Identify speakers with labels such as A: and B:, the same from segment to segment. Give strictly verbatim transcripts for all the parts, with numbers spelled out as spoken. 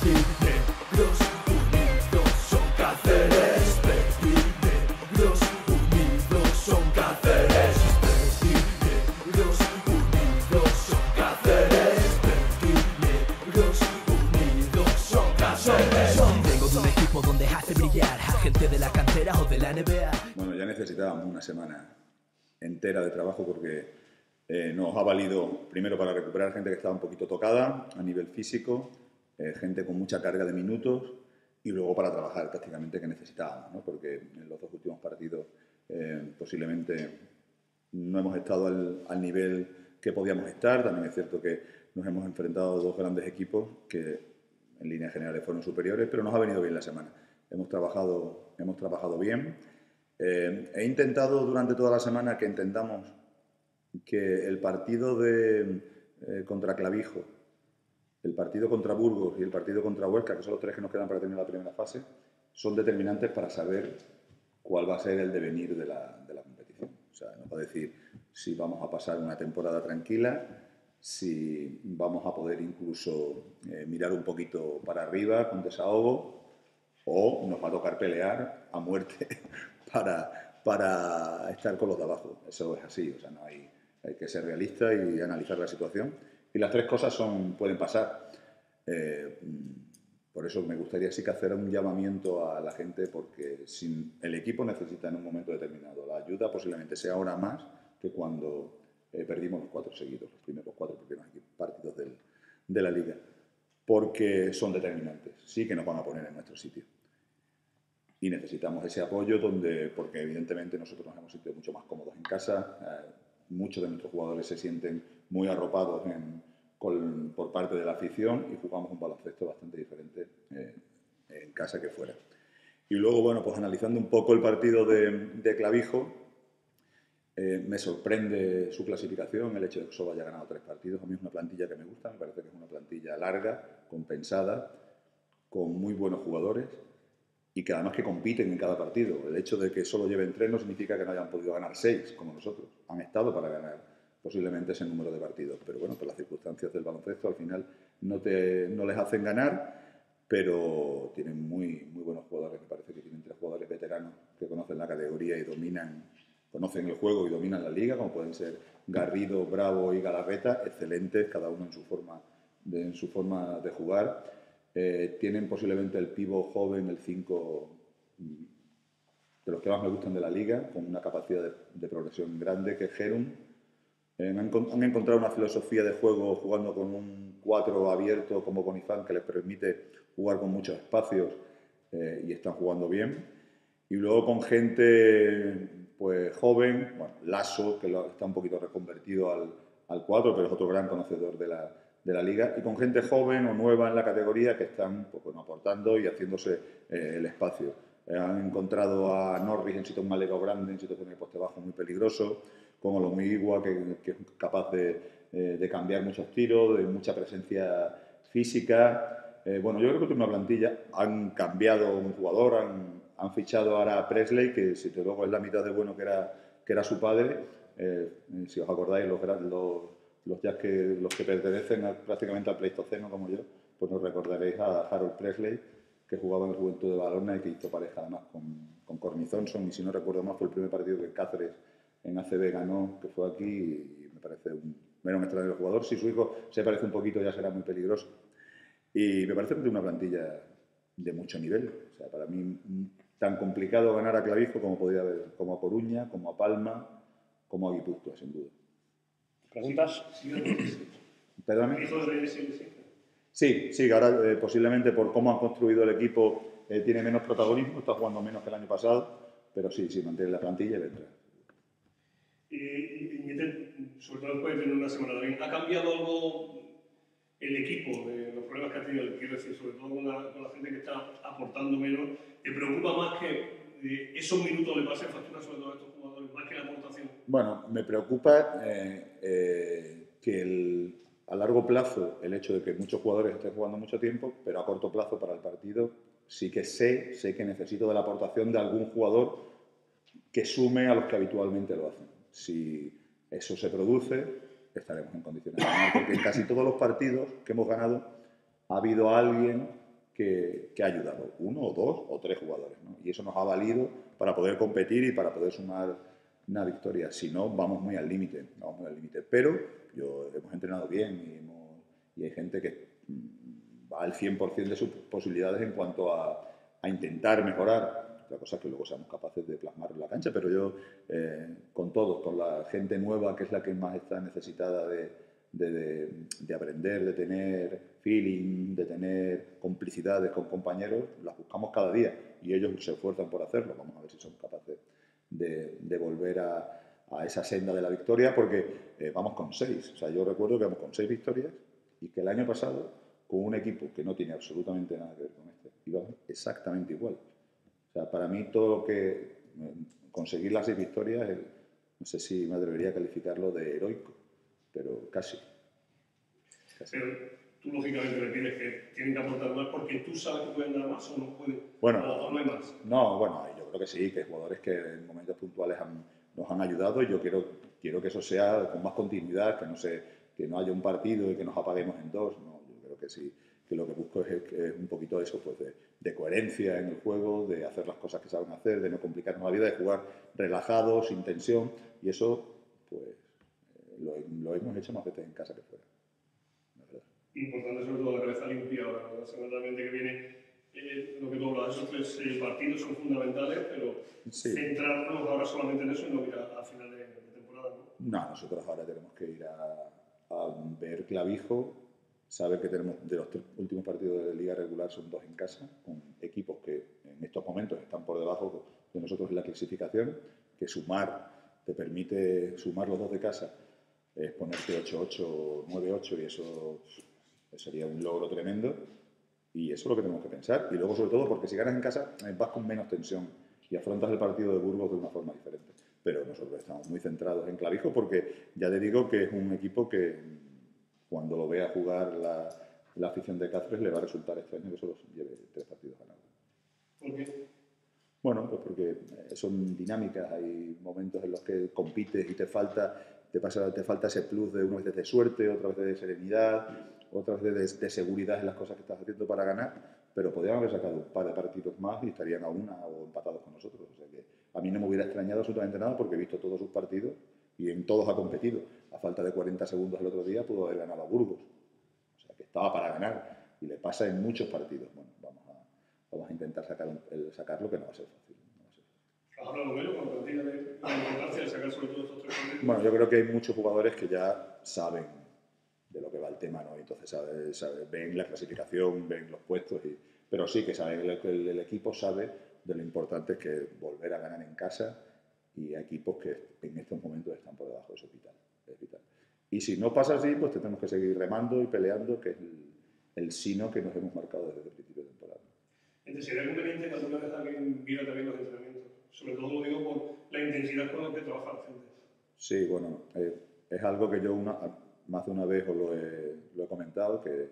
A: Negros unidos son Cáceres. Negros unidos son Cáceres. Negros unidos son Cáceres. Negros unidos son Cáceres. Vengo de un equipo donde hace brillar a gente de la cantera o de la N B A.
B: Bueno, ya necesitábamos una semana entera de trabajo porque eh, nos ha valido primero para recuperar gente que estaba un poquito tocada a nivel físico, eh, gente con mucha carga de minutos y luego para trabajar tácticamente que necesitábamos, ¿no? Porque en los dos últimos partidos eh, posiblemente no hemos estado al, al nivel que podíamos estar. También es cierto que nos hemos enfrentado a dos grandes equipos que en líneas generales fueron superiores, pero nos ha venido bien la semana. Hemos trabajado, hemos trabajado bien. Eh, he intentado durante toda la semana que entendamos que el partido de, eh, contra Clavijo, el partido contra Burgos y el partido contra Huesca, que son los tres que nos quedan para terminar la primera fase, son determinantes para saber cuál va a ser el devenir de la, de la competición. O sea, nos va a decir si vamos a pasar una temporada tranquila, si vamos a poder incluso eh, mirar un poquito para arriba con desahogo, o nos va a tocar pelear a muerte para, para estar con los de abajo. Eso es así, o sea, no hay, hay que ser realista y analizar la situación. Y las tres cosas son, pueden pasar. Eh, por eso me gustaría sí que hacer un llamamiento a la gente, porque si el equipo necesita en un momento determinado la ayuda, posiblemente sea ahora más que cuando eh, perdimos los cuatro seguidos, los primeros cuatro primeros partidos del, de la Liga, porque son determinantes, sí que nos van a poner en nuestro sitio. Y necesitamos ese apoyo, donde, porque evidentemente nosotros nos hemos sentido mucho más cómodos en casa, eh, muchos de nuestros jugadores se sienten muy arropados en, con, por parte de la afición, y jugamos un baloncesto bastante diferente eh, en casa que fuera. Y luego, bueno, pues analizando un poco el partido de, de Clavijo, eh, me sorprende su clasificación, el hecho de que solo haya ganado tres partidos. A mí es una plantilla que me gusta, me parece que es una plantilla larga, compensada, con muy buenos jugadores, y que además que compiten en cada partido. El hecho de que solo lleven tres no significa que no hayan podido ganar seis, como nosotros. Han estado para ganar posiblemente ese número de partidos. Pero bueno, pues las circunstancias del baloncesto al final no, te, no les hacen ganar, pero tienen muy, muy buenos jugadores. Me parece que tienen tres jugadores veteranos que conocen la categoría y dominan, conocen el juego y dominan la liga, como pueden ser Garrido, Bravo y Galarreta, excelentes, cada uno en su forma de, en su forma de jugar. Eh, tienen posiblemente el pívot joven, el cinco de los que más me gustan de la liga, con una capacidad de, de progresión grande, que es Jerum. Eh, han, han encontrado una filosofía de juego jugando con un cuatro abierto como Bonifán, que les permite jugar con muchos espacios, eh, y están jugando bien. Y luego con gente pues joven, bueno, Lasso, que lo, está un poquito reconvertido al, al cuatro, pero es otro gran conocedor de la de la liga, y con gente joven o nueva en la categoría que están pues, bueno, aportando y haciéndose eh, el espacio. Eh, han encontrado a Norris en sitio un alero grande, en situaciones de poste bajo muy peligroso, como Lomuigua, que, que es capaz de, eh, de cambiar muchos tiros, de mucha presencia física. Eh, bueno, yo creo que tiene una plantilla. Han cambiado un jugador, han, han fichado ahora a Presley, que si te luego es la mitad de bueno que era, que era su padre. Eh, si os acordáis, los, los Los jazz que, los que pertenecen a, prácticamente al Pleistoceno como yo, pues nos recordaréis a Harold Presley, que jugaba en el Juventud de Badalona y que hizo pareja además con, con Corny Thompson, y si no recuerdo más fue el primer partido que Cáceres en A C B ganó, que fue aquí, y me parece un, era un extraordinario jugador. Si su hijo se parece un poquito ya será muy peligroso. Y me parece que tiene una plantilla de mucho nivel. O sea, para mí tan complicado ganar a Clavijo como podría haber, como a Coruña, como a Palma, como a Guipúzcoa, sin duda.
C: ¿Preguntas?
B: ¿Perdóname? Sí, sí, ahora eh, posiblemente por cómo han construido el equipo eh, tiene menos protagonismo, está jugando menos que el año pasado, pero sí, sí, mantiene la plantilla y vendrá.
C: Y, y, y sobre todo después de tener una semana también, ¿ha cambiado algo el equipo de los problemas que ha tenido? Quiero decir, sobre todo con la, con la gente que está aportando menos, ¿te preocupa más que eh, esos minutos le pasen factura sobre todo a estos jugadores, más que la aportación?
B: Bueno, me preocupa eh, eh, que el, a largo plazo el hecho de que muchos jugadores estén jugando mucho tiempo, pero a corto plazo para el partido sí que sé, sé que necesito de la aportación de algún jugador que sume a los que habitualmente lo hacen. Si eso se produce, estaremos en condiciones de ganar, porque en casi todos los partidos que hemos ganado ha habido alguien que, que ha ayudado, uno o dos o tres jugadores, ¿no? Y eso nos ha valido para poder competir y para poder sumar una victoria. Si no, vamos muy al límite, vamos muy al límite. Pero yo, hemos entrenado bien y, hemos, y hay gente que va al cien por cien de sus posibilidades en cuanto a, a intentar mejorar. Otra cosa es que luego seamos capaces de plasmar en la cancha, pero yo, eh, con todos, con la gente nueva, que es la que más está necesitada de, de, de, de aprender, de tener feeling, de tener complicidades con compañeros, las buscamos cada día y ellos se esfuerzan por hacerlo. Vamos a ver si son capaces de, de volver a, a esa senda de la victoria, porque eh, vamos con seis. O sea, yo recuerdo que vamos con seis victorias y que el año pasado, con un equipo que no tiene absolutamente nada que ver con este, íbamos exactamente igual. O sea, para mí todo lo que conseguir las seis victorias, el, no sé si me atrevería a calificarlo de heroico, pero casi. casi.
C: Pero tú lógicamente le pides que tienen que aportar más porque tú sabes que pueden dar más o no pueden,
B: bueno,
C: o, o no hay más.
B: No, bueno, yo creo que sí, que hay jugadores que en momentos puntuales han, nos han ayudado y yo quiero, quiero que eso sea con más continuidad, que no, se, que no haya un partido y que nos apaguemos en dos. No, yo creo que sí, que lo que busco es, es un poquito eso, pues de, de coherencia en el juego, de hacer las cosas que saben hacer, de no complicarnos la vida, de jugar relajados, sin tensión, y eso, pues, eh, lo, lo hemos hecho más veces en casa que fuera.
C: Importante sobre todo la cabeza limpia ahora, la semana también que viene, eh, lo que tú hablas, esos tres eh, partidos son fundamentales, pero sí. Centrarnos ahora solamente en eso y no ir a, a final de, de temporada, ¿no?
B: No, nosotros ahora tenemos que ir a, a ver Clavijo, saber que tenemos de los tres últimos partidos de liga regular son dos en casa, con equipos que en estos momentos están por debajo de nosotros en la clasificación, que sumar te permite sumar los dos de casa, es ponerte ocho ocho, nueve ocho y eso sería un logro tremendo y eso es lo que tenemos que pensar. Y luego, sobre todo, porque si ganas en casa vas con menos tensión y afrontas el partido de Burgos de una forma diferente. Pero nosotros estamos muy centrados en Clavijo porque ya te digo que es un equipo que cuando lo vea jugar la, la afición de Cáceres le va a resultar extraño que solo lleve tres partidos ganados.
C: ¿Por qué?
B: Bueno, pues porque son dinámicas, hay momentos en los que compites y te falta, te pasa, te falta ese plus de una vez de suerte, otra vez de serenidad, otra vez de, de seguridad en las cosas que estás haciendo para ganar, pero podrían haber sacado un par de partidos más y estarían a una o empatados con nosotros. O sea que a mí no me hubiera extrañado absolutamente nada porque he visto todos sus partidos y en todos ha competido. A falta de cuarenta segundos el otro día pudo haber ganado a Burgos. O sea que estaba para ganar y le pasa en muchos partidos. Bueno, vamos a, vamos a intentar sacar el, sacarlo, que no va a ser fácil. No va a ser fácil.
C: ¿Has hablado con él cuando te diga de la importancia de sacar sobre todo estos tres partidos?
B: Bueno, yo creo que hay muchos jugadores que ya saben de lo que va el tema, ¿no? Entonces sabe, sabe, ven la clasificación, ven los puestos, y, pero sí que saben, el, el, el equipo sabe de lo importante que es volver a ganar en casa y a equipos que en estos momentos están por debajo, eso es vital, es vital. Y si no pasa así, pues tenemos que seguir remando y peleando, que es el, el sino que nos hemos marcado desde el principio de temporada.
C: Entonces, ¿sería conveniente que alguna vez alguien viera también los entrenamientos? Sobre todo lo digo por la intensidad con la que trabaja la gente.
B: Sí, bueno, eh, es algo que yo una, más de una vez os lo he, lo he comentado, que,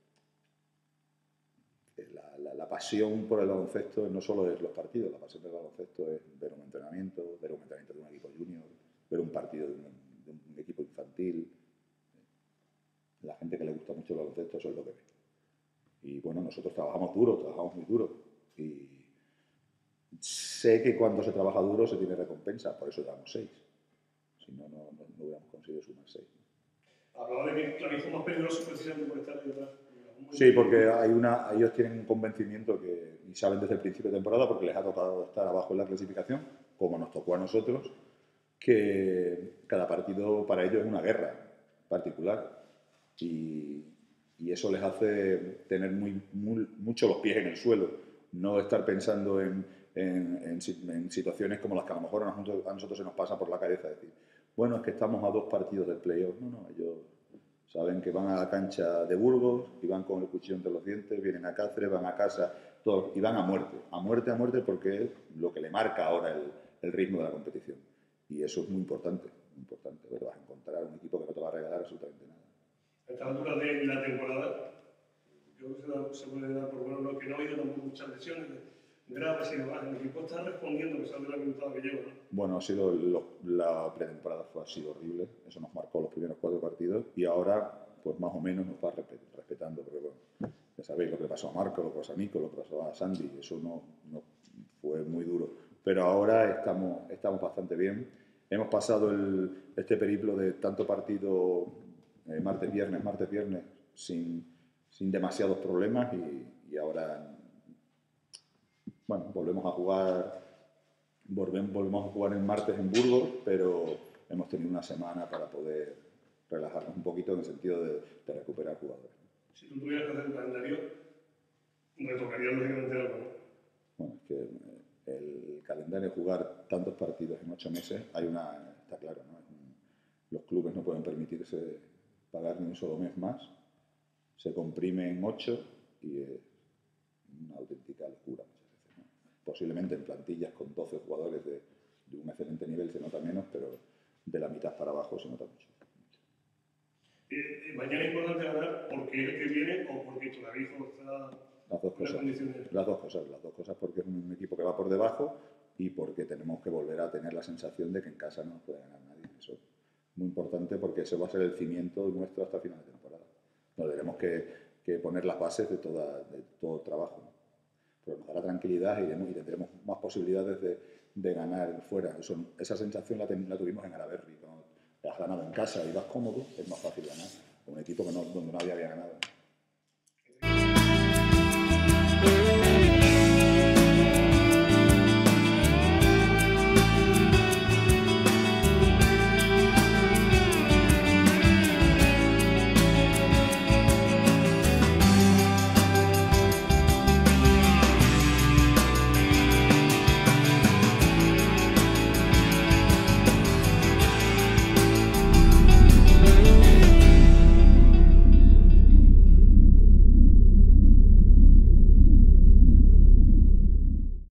B: que la, la, la pasión por el baloncesto no solo es los partidos, la pasión del baloncesto es ver un entrenamiento, ver un entrenamiento de un equipo junior, ver un partido de un, de un equipo infantil. La gente que le gusta mucho el baloncesto, eso es lo que ve. Y bueno, nosotros trabajamos duro, trabajamos muy duro. Y sé que cuando se trabaja duro se tiene recompensa, por eso llevamos seis. Si no, no, no, no hubiéramos conseguido sumar seis.
C: Hablaba de que Clavijo es más peligroso precisamente por estar detrás.
B: Sí, porque hay una, ellos tienen un convencimiento que, y saben desde el principio de temporada, porque les ha tocado estar abajo en la clasificación, como nos tocó a nosotros, que cada partido para ellos es una guerra particular. Y, y eso les hace tener muy, muy, mucho los pies en el suelo, no estar pensando en, en, en, en situaciones como las que a lo mejor a nosotros, a nosotros se nos pasa por la cabeza, decir, bueno, es que estamos a dos partidos del playoff. No, no, ellos saben que van a la cancha de Burgos y van con el cuchillo entre los dientes, vienen a Cáceres, van a casa, todos, y van a muerte, a muerte, a muerte, porque es lo que le marca ahora el, el ritmo de la competición. Y eso es muy importante, muy importante, ¿verdad? Vas a encontrar un equipo que no te va a regalar absolutamente nada.
C: A esta altura de la temporada, yo creo que se, da, se puede dar por bueno no, que no ha habido tampoco muchas lesiones graves y demás. El equipo está respondiendo a pesar de la minutada que lleva, ¿no?
B: Bueno, ha sido lo, la pretemporada fue, ha sido horrible, eso nos marcó los primeros cuatro partidos y ahora, pues más o menos nos va respetando, porque bueno, ya sabéis lo que pasó a Marco, lo que pasó a Nico, lo que pasó a Sandy, eso no, no fue muy duro. Pero ahora estamos, estamos bastante bien. Hemos pasado el, este periplo de tanto partido eh, martes-viernes, martes-viernes, sin, sin demasiados problemas y, y ahora, bueno, volvemos a jugar, volvemos, volvemos a jugar el martes en Burgos, pero hemos tenido una semana para poder relajarnos un poquito en el sentido de, de recuperar jugadores.
C: Si tú tuvieras que hacer un calendario, retocarías lógicamente algo, ¿no?
B: Bueno, es que eh, el calendario de jugar tantos partidos en ocho meses, hay una, está claro, ¿no? Los clubes no pueden permitirse pagar ni un solo mes más, se comprime en ocho y es una auténtica locura muchas veces, ¿no? Posiblemente en plantillas con doce jugadores de, de un excelente nivel se nota menos, pero de la mitad para abajo se nota mucho.
C: Eh, eh, mañana es importante ganar porque es el que viene o porque Torabija está
B: Las dos cosas, las dos cosas, las dos cosas, porque es un equipo que va por debajo y porque tenemos que volver a tener la sensación de que en casa no nos puede ganar nadie. Eso es muy importante porque eso va a ser el cimiento nuestro hasta final de temporada. Nos tenemos que, que poner las bases de, toda, de todo el trabajo, ¿no? Pero nos dará tranquilidad y, y tendremos más posibilidades de, de ganar fuera. Eso, esa sensación la, ten, la tuvimos en Araberri. Cuando has ganado en casa y vas cómodo, es más fácil ganar. Un equipo que no, donde nadie había ganado.